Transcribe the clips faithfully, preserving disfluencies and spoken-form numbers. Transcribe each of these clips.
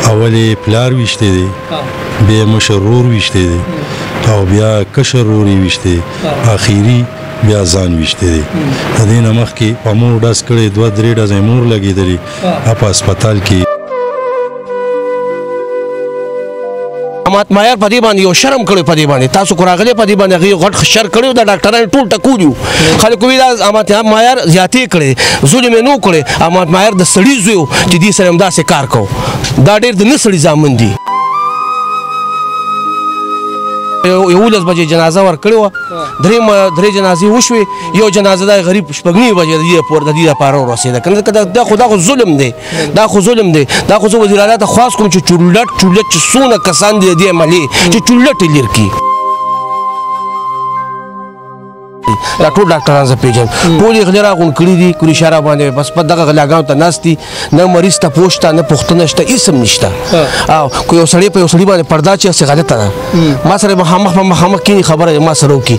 اول پلار وشته دی بیا مشر ورور وشته دی او بیا کشر ورور وشته اخیری بیا ځان وشته دی د دې نه مخکې په مور ډز کړی دوه درې ډزې مور لګېدلې په هسپتال کې امات معیار په دې باندې یو شرم کړی په دې باندې تاسو کو راغلی په دې باندې هغې غټ شر کړی د ډاکټرانو ټول ټکولي وو خلکو وایي دا امات معیار زیاتې کړی ظلم یې نه و کړی امات معیار د سړي زوی و چې دې سره همداسې کار کوو دا ډېر د نه سړي زامن دي یولس بجې جنازه ورکړې وه درې درې جنازې وشوې یو جنازه دا غریب شپږ نیمې بجې د دې پورې د دې لپاره ورسېده که دا خو دا خو ظلم دی دا خو ظلم دی دا خو زه وزیر اعلی ته خواست کوم چې چورلټ چورلټ چې څونه کسان دي د دې عملې چې چورلټ یې لرې کړي دا ټول ډاکټران زه پېژنم ټول یې غلې راغونډ کړي دي کوري شاره باندې بس په دغه غلاګانو ته ناست دي نه مریض ته پوښ ته نه پوښتنه شته هېڅ هم نشته او که یو سړی په یو سړي باندې پرده چې هسې غلطه ده ما سره مخامخ په مخامخ کښېني خبره ما سره وکړي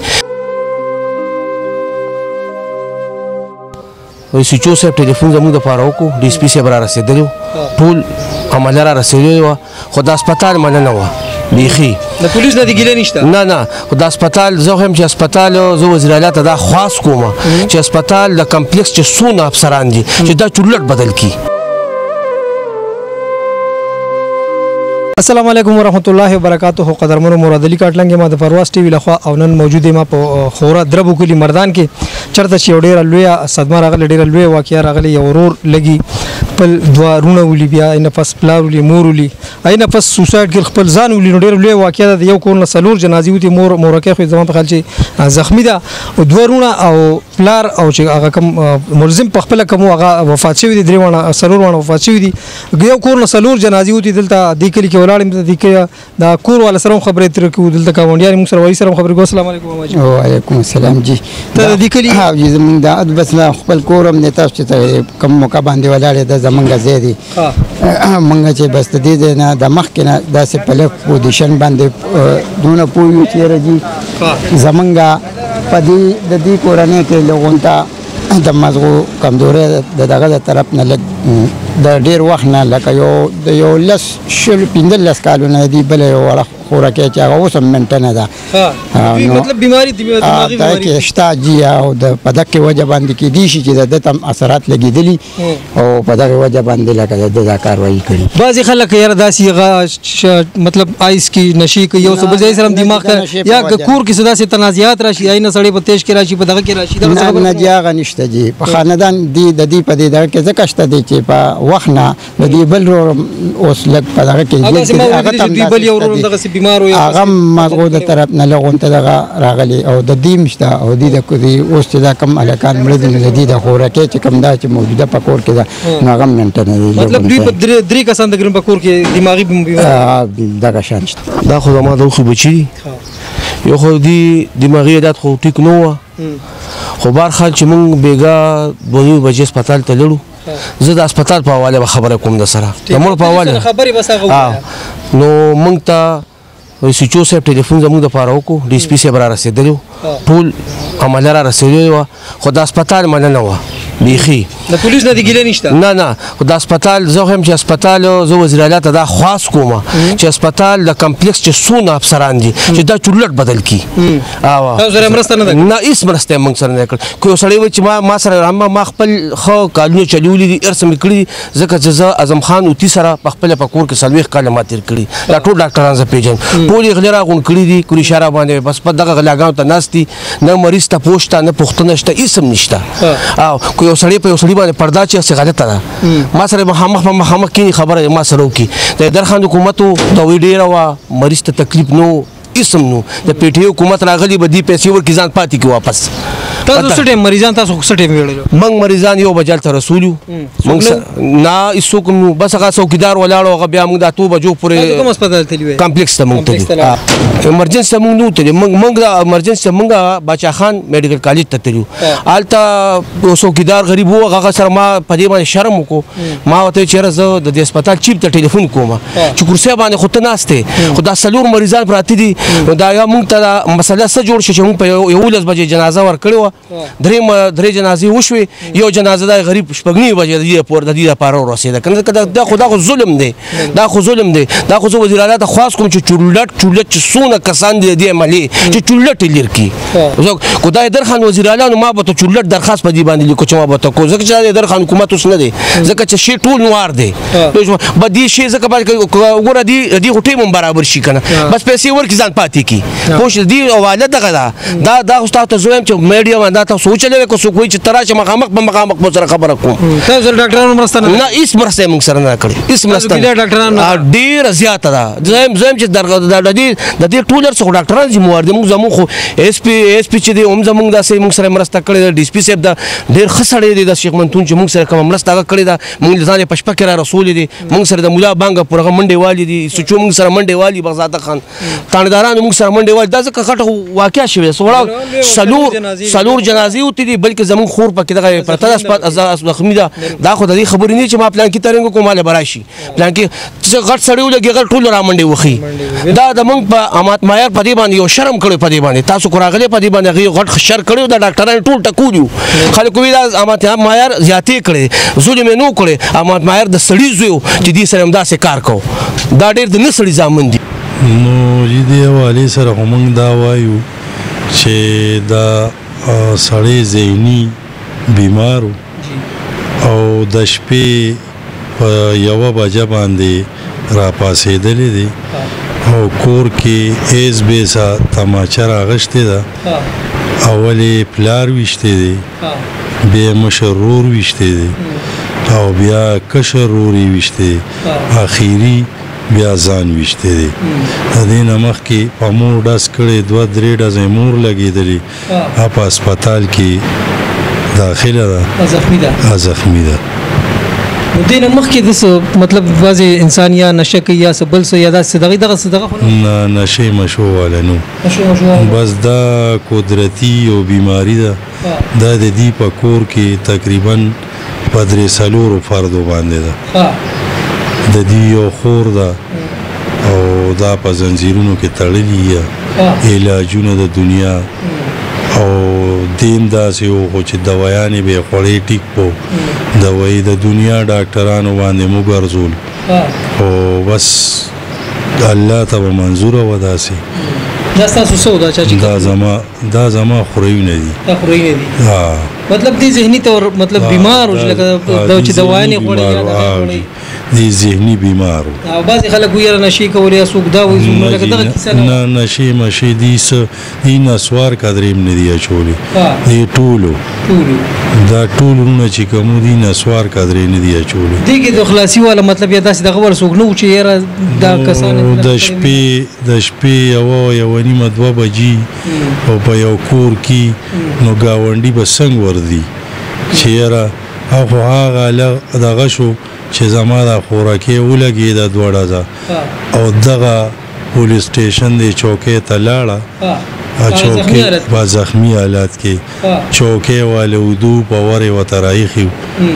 سیچو صاحب ټلیفون زموږ دپاره وکړو ډي اس پي صاحب را رسېدلی و ټول عمله را رسېدلې وه خو د هسپتال مننه وه بیخي د پولیس نه دې ګیله نشته نه نه خو د هسپتال زه وایم چې هسپتال زه وزیر اعلی ته دا خواست کوم چې هسپتال د کمپلیکس چې څونه افسران دي چې دا چورلټ بدل کړي السلام علیکم ورحمۃ اللہ وبرکاتہ قدرمنو مراد علي کاټلنګ ما د پرواز ټي وي لخوا او نن موجود ما په خورا دربو کلی مردان کې چرته چې ډیره لویه صدمه راغله ډیره لویه واقعیا راغله یو ورور لګي خپل دوه رونه ولي بیا نه پس پلار ولي مور ولي اینه پس سوسایډ کې خپل ځان ولي ډیره لویه واقعیا د یو کور نه سلور جنازي وتی مور مورکه خو زما په خیال چې زخمی ده او دوه رونه او پلار او چې هغه کوم ملزم په خپل کوم هغه وفات شوی دي درې ونه سلور ونه وفات شوی دي یو کور نه سلور جنازي وتی دلته د کلی کې ولاړم د دې دا کور والا سره خبرې تر کې دلته کاونډیان موږ سره وایي سره خبرې کو السلام علیکم ماما جی وعلیکم السلام جی ته د دې کلی ها جی زمونږ د بس خپل کورم نه تاسو ته کوم موقع باندې ولاړې د زمونږ زیدي مونږ چې بس د دې نه د مخ کې نه داسې په لف پوزیشن باندې دونه پویو چې راځي زمونږ په دې د دې کورنۍ کې لغونتا د مزغو کمزوري د دغه طرف نه لګ د ډیر وخت نه لکه یو د یو لس شل پنځلس کالونه دی بل یو خوراکي چې هغه اوس هم منټنه ده مطلب بیماری دماغي بیماری کې شته جی او د پدک وجه باندې کې دي چې د تم اثرات لګیدلي او په دغه وجه باندې لکه د کاروایی کړي بعضی خلک یاره داسې مطلب آیس کې نشي کوي یو څه بل ځای سره دماغ یا کور کې صدا سي تنازعات راشي آینه سړی په تیش کې راشي په دغه کې راشي دا نه جاغه نشته جی په خاندان دی د دې په دې دغه کې ځکه شته دي چې په وخت نه د دې بل اوس لګ په دغه کې هغه تم بل یو دغه بیمار وي هغه مزغو د طرف نه لغونته دغه راغلي او د دې مشته او د دې کوي اوس چې دا کم الکان مړ دي د دې د خوراکي چې کم دا چې موجوده په کور کې دا هغه منټنه مطلب دوی په درې کسان د ګرم په کور کې دماغي بیماری دغه شان دا خو ما د خو بچي یو خو دی دماغي عادت خو ټیک نو خو بار خال چې مونږ بیګا دوه بجې هسپتال ته لړو زه د هسپتال په حواله به خبره کوم د سره د مړ په حواله خبرې بس هغه نو مونږ ته سیچو صاحب ټلیفون زموږ دپاره وکړو ډي اس پي صاحب را رسېدلی و ټول عمله را رسېدلې وه خو د هسپتال مننه وه بیخي د پولیس نه دې ګیله نشته نه نه خو د هسپتال زه وایم چې هسپتال زه وزیر اعلی ته دا خواست کوم چې هسپتال د کمپلیکس چې څونه افسران دي چې دا چورلټ بدل کړي تاسو سره مرسته نه ده نه هېڅ مرسته یې موږ سره نه کړې که یو سړی وایي چې ما ما سره ما خپل ښه کالونه چلولي دي ارڅ مې کړي ځکه چې زه اعظم خان اوتي سره په خپله په کور کې څلوېښت کاله ما تېر کړي دا ټول ډاکټران زه پېژنم ټول یې غلې راغونډ کړي دي کوري شاره باندې بس په دغه غلاګانو ته ناست دي نه مریض ته پوښ ته نه پوښتنه شته هېڅ هم نشته او که یو سړی په یو سړي باندې پرده چې هسې غلطه ده ما سره مخامخ په مخامخ کښېني خبره ما سره وکړي د درخان حکومت و دوی ډېره وه مریض ته تکلیف نه و هېڅ هم نو د پی ټي حکومت راغلي به دې پیسې ورکړي ځان پاتې کړي واپس تاسو څه ټایم مریضان تاسو څه ټایم ویړلو موږ مریضان یو بجې هلته رسولو موږ نه هېڅوک هم نو بس هغه څوکیدار ولاړ و هغه بیا موږ دا اتو بجو پورې کوم هسپتال تللي وئ کمپلیکس ته موږ تللي ایمرجنسي ته موږ نه وتلي موږ د ایمرجنسي ته موږ باچا خان میډیکل کالج ته تللو هلته یو څوکیدار غریب و هغه سره ما په دې باندې شرم وکړو ما ورته ویل چې یاره زه د دې هسپتال چیف ته ټلیفون کوم چې کرسۍ باندې خو ته ناست یې خو دا څلور مریضان پراته دي نو دا یا موږ ته دا مسله څه جوړ شي چې موږ په یولس بجې جنازه ورکړې وه درې درې جنازې وشوې یو جنازه د غریب شپږنی بجې د دې پور د دې لپاره ورسېده کنه دا خو دا خو ظلم دی دا خو ظلم دی دا خو وزیر اعلی ته خواست کوم چې چورلټ چورلټ چې څونه کسان دي دې عملي چې چورلټ لري کی زه خدای درخان وزیر اعلی نو ما به ته چورلټ درخواست په دې باندې لیکو چې ما به ته کو ځکه چې درخان حکومت اوس نه دی ځکه چې شی ټول نوار دی به دې شی ځکه وګوره دې دې غټې مون برابر شي کنه بس پیسې ورکې ځان پاتې کی پوه دې حواله دغه دا دا دا استاد ته زویم چې میډیا باندې تاسو سوچلې کو څوک وي چې تراشه مخامخ په مخامخ مو سره خبره کوم تاسو ډاکټرانو مرسته نه نه هیڅ مرسته موږ سره نه کړې هیڅ مرسته نه ډاکټرانو ډیر زیاته ده زم زم چې د دې د دې ټولر څخه ډاکټران چې موارد موږ زمو خو اس پی اس پی چې دی هم زموږ داسې موږ سره مرسته کړې د ډي سي پي صاحب دا ډیر خسړې دي د شیخ منتون چې موږ سره کوم مرسته کړې ده موږ ځان پښپا کې را رسول دي موږ سره د مولا بانګ پرغه منډي والي دي سچو موږ سره منډي والي بغزاده خان تانداران موږ سره منډي والي دا ځکه خټه واقع شوی سوړه سلور سلور جنازې وتی دي بلکې زموږ خور پکې دغه پرته اسپات زخمی ده دا خو د دې خبرې نه چې ما پلان کې ترنګ کوماله براشي پلان کې چې غټ سړی ولګي غټ ټول را منډي وخی دا د موږ په امات مایر په دې باندې یو شرم کړو په دې باندې تاسو کو راغلي په دې باندې غټ شر کړو د ډاکټرانو ټول ټکولیو خلکو وی دا امات مایر زیاتې کړي ظلم نه کړي امات مایر د سړی زو چې دې سره همدا سه کار کو دا ډېر د نسړي ځامن دي نو دې حواله سره هم دا وایو چې دا سړی ذهني بیمارو او د شپې په یوه بجه باندې را پاسېدلی دی او کور کې ایز بیسا تماچه راغشتې ده اولې پلار ویشتې دی بیا مشر رور ویشتې دی او بیا کشر رورې ویشتې اخیری بیا ځان ویشتې دی د دې نه مخکې په مور ډز کړی دوه درې ډزې مور لګېدلې په هسپتال کې داخله ده زخمی ده زخمی ده دې نه مخکې د مطلب بعضې انسان یا نشه کوي یا څه بل څه یا داسې دغه دغه څه دغه نه نشې مشو والا نو بس دا قدرتي او بیماری ده دا د دې په کور کې تقریبا په درې څلورو فردو باندې ده د دې یو خور ده او دا په زنځیرونو کې تړلي علاجونه د دنیا او دین داسې و خو چې دوایانې به یې خوړې ټیک پو دوایي د دنیا ډاکټرانو باندې مو ګرځول او بس الله ته به منظوره وه داسې دا ستاسو څه وه دا دا زما دا زما خوريونه دي دا خوريونه دي ها مطلب دې ذهني طور مطلب بیمار و لکه دا چې دوایانې خوړې یا دا خوړې دی ذهني بیمار او بعضې خلک ویره نشي کولی یا څوک دا وایي لکه دغه کیسه نه نشي مشي دي څه دي نسوار قدرې هم نه دي اچولي دې ټولو دا ټول وروڼه چې کوم دي نسوار قدرې نه دي اچولي دې کې د خلاصي والا مطلب یا داسې دغه ور څوک نه و چې یاره دا کسان د شپې د شپې یوه یوه نیمه دوه بجې او په یو کور کې نو ګاونډي به څنګه ورځي چې یاره او خو هغه دغه شو چې زما دا خوراکي ولګېده دوه ډزه او دغه پولیس سټیشن دی چوکۍ ته لاړه چوکۍ په زخمی حالت کې چوکۍ والا ودو په ورې ورته راایښي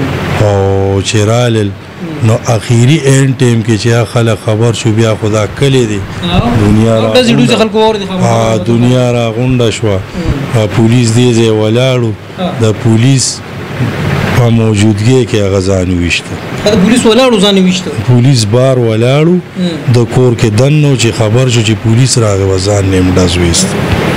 او چې رالل نو اخیری این ټیم کې چې خلک خبر شو بیا خدا کلی دی دنیا را دنیا را غونډه شوه پولیس دې ځای ولاړو د پولیس په موجودګۍ کې هغه ځان وویشته د پولیس ولاړو ځان وویشته پولیس بار ولاړو د کور کې دننه چې خبر شو چې پولیس راغی و ځان نه یې ډز ویسته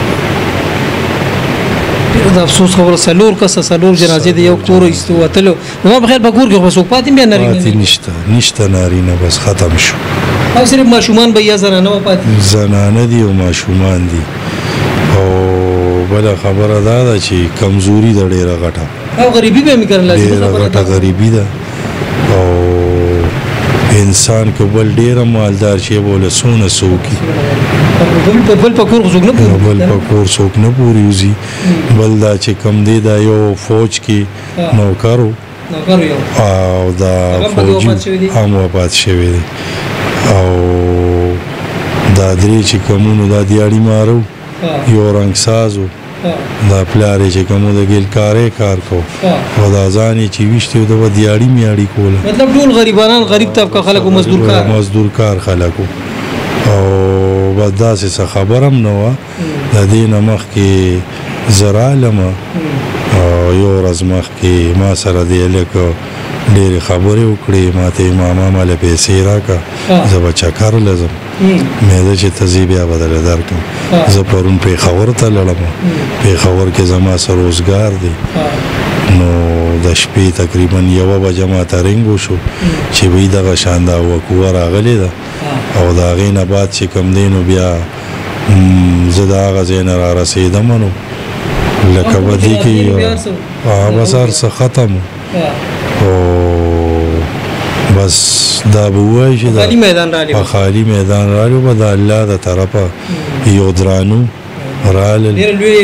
د افسوس خبره څلور کسه څلور جنازې د یو کور ایستو وتلو نو ما بخیر په کور کې خو څوک پاتې بیا نارینه پاتې نشته نشته نارینه بس ختم شو او صرف ماشومان به یا زنانه و پاتې زنانه دي او ماشومان دي او بله خبره دا ده چې کمزوري ده ډېره غټه او غریبي به مې کړل ډېره غټه غریبي ده او انسان که بل ډېره مالدار شي بوله څونه څوکي بل په کور څوک نه پوري بل په کور څوک نه پوري وځي بل دا چې کم دی دا یو فوج کې نوکر او دا فوجي هم وفات شوی دی او دا درې چې کومونو دا دیاړي مارو یو رنګ سازو دا پلار چې کومو د ګلکارې کار کو او دا ځان چې ویشته د دیاړي میاړي کوله مطلب ټول غریبانان غریب طبقه خلکو مزدور کار مزدور کار خلکو او بس داسې څه خبر هم نه وه د دې نه مخکې زه رالمه یو ورځ مخکې ما سره دی هلک ډېرې خبرې وکړې ما ته ماما ماله پیسې راکړه زه به چکر له ځم مې ده چې ته ځې بیا به درله درکړم زه پرون پېښور ته لړم پېښور کې زما سره روزګار دی نو د شپې تقریبا یوه بجه ما ته رنګ وشو چې وایي دغه شان دا وقوه راغلې ده او د هغې نه بعد چې کوم دی نو بیا زه د هغه ځای نه را رسېدم نو لکه به دې کې بس هر څه ختم او بس دا به ووایي چې په خالي میدان رالو به د الله د طرفه یو درانو رالل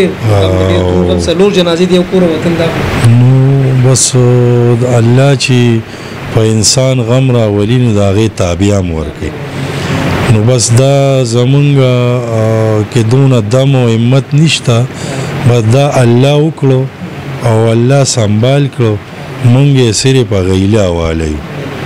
نو بس الله چې په انسان غم راولي نو د هغې تابع هم ورکوي نو بس دا زمونږ کې دونه دم او همت نشته بس دا الله وکړو او الله سنبال کړو مونږ یې صرف غیله حواله یو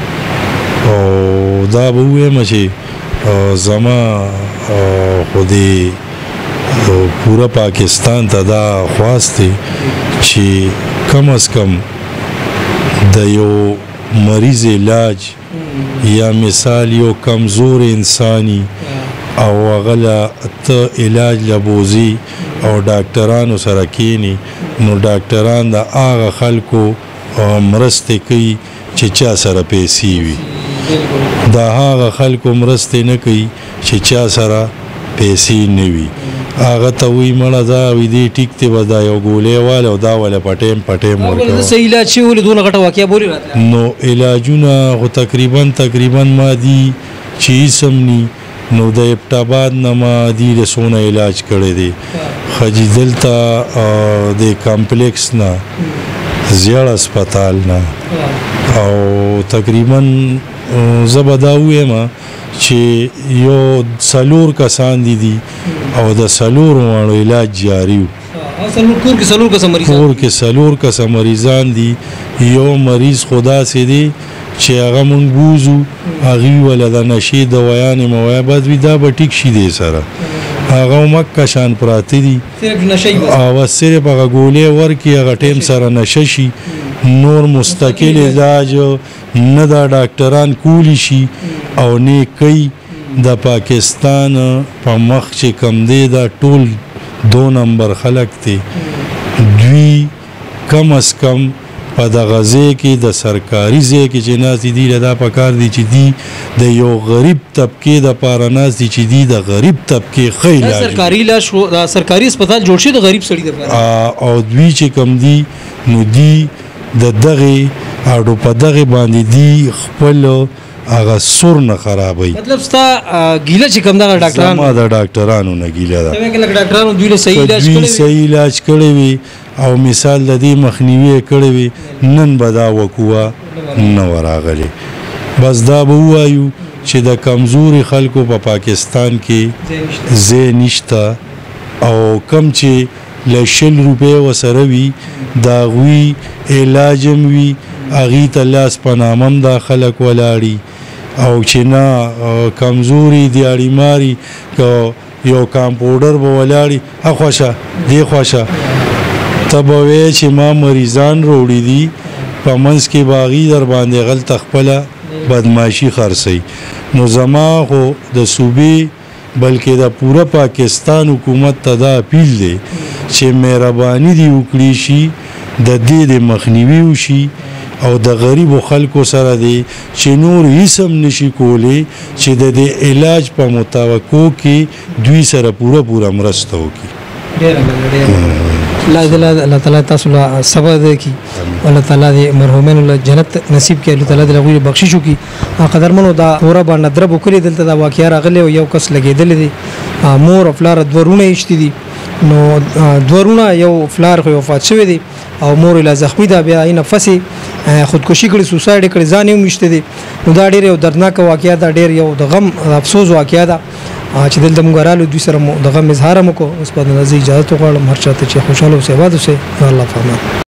او دا به ووایم چې زما خو دې پوره پاکستان ته دا خواست دی چې کم از کم د یو مریض علاج یا مثال یو کمزور انسانی او هغه ته علاج لبوزي او ډاکټرانو سره کینی نو ډاکټران د هغه خلکو مرستې کوي چې چا سره پیسې وي د هغه خلکو مرستې نه کوي چې چا سره پیسې نه وي هغه ته وایي مړه دا وي دې ټیک دی به دا یو ګولۍ واله او دا واله په ټیم په ټیم ورکوه نو علاجونه خو تقریبا تقریبا ما دي چې اسم ني نو د ابټاباد نه ما دي د څونه علاج کړی دی خجی دلته د کمپلیکس نه زیړ اسپتال نه او تقریبا زه به دا ووایم چې یو څلور کسان دي دي او د څلورو واړو علاج جاري و کور کې څلور کسه مریضان دي یو مریض خو داسې دی چې هغه مونږ بوزو هغې وله د نشې دوایانې موایبات وي دا به ټیک شي دی سره هغه مکه شان پراته دي او صرف هغه ګولۍ ورکړي هغه ټیم سره نشه شي نور مستقل علاج نه دا ډاکټران کولی شي او نه کوي د پاکستان په مخ چې کم دی دا ټول دو نمبر خلک دی دوی کم از کم په دغه ځای کې د سرکاري ځای کې چې ناست دي دا پکار دي چې دي د یو غریب طبقې دپاره ناست دي چې دي د غریب طبقې ښه علاج سرکاري هسپتال جوړ شي د غریب سړي دپاره او دوی چې کم دي نو دي د دغې اډو په دغې باندې دي خپل هغه سور نه خرابوي مطلب ستا ګیله چې کوم دغه ډاکټران زما د ډاکټرانو نه ګیله ده ډاکټرانو دوی له صحیح علاج کړی صحیح علاج کړی وي او مثال د دې مخنیوي کړی وي نن به دا وقوعه نه وراغلی بس دا به ووایو چې د کمزوري خلکو په پاکستان کې ځای نشته او کم چې له شل روپۍ ورسره وي د هغوی علاج هم وي هغې ته لاس په نامه هم دا خلک ولاړي او چې نه کمزوري دیاړي که یو کامپاوډر به ولاړي اخوشه دې خوشه ته به وایې چې ما مریضان روړي دي په منځ کې به هغې در باندې غلته خپله بدماشي خرڅوي نو زما خو د صوبې بلکې د پوره پاکستان حکومت ته دا اپیل دی چې مهرباني دې وکړي شي د دې د مخنیوي وشي او د غریبو خلکو سره دی چې نور هیڅ هم نشي کولی چې د دې علاج په مطابقو کې دوی سره پوره پوره مرسته وکړي الله تعالی تاسو له صبر وکړي الله تعالی دې مرحومینو له جنت نصیب کړي الله تعالی دې هغوی بخشش وکړي قدرمنو دا توره باندې درب وکړي دلته دا واقعه راغلی او یو کس لګېدلی دی مور او پلار دوه وروڼه یې ایشتي دي نو دوه وروڼه یو پلار خو وفات شوی دی او مور یې لا زخمي ده بیا یې نفسې خودکشي کړې سوسایډ کړې ځان یې ومیشتی دی نو دا ډېر یو دردناکه واقعه ده ډېر یو د غم افسوس واقعه ده چې دلته موږ رالو دوی سره د غم اظهار هم وکړو اوس به د اجازت وغواړم هر چاته چې خوشحاله اوسئ آباد اوسئ الله فامان